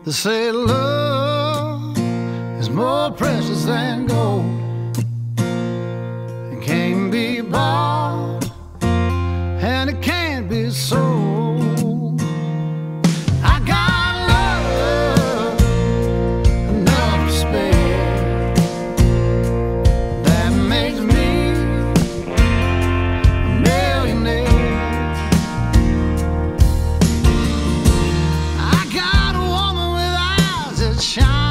They say love is more precious than gold. It can't be bought and it can't be sold. I got love enough to spare. That makes me a millionaire. I got a woman with eyes that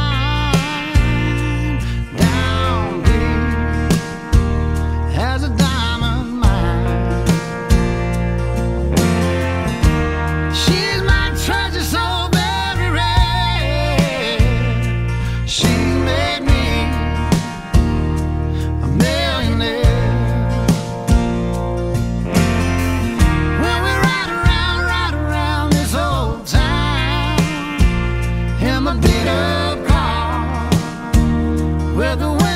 shine down deep as a diamond mine. She's my treasure, so very rare. She made me a millionaire. When we ride around this old town in my beat-up car with the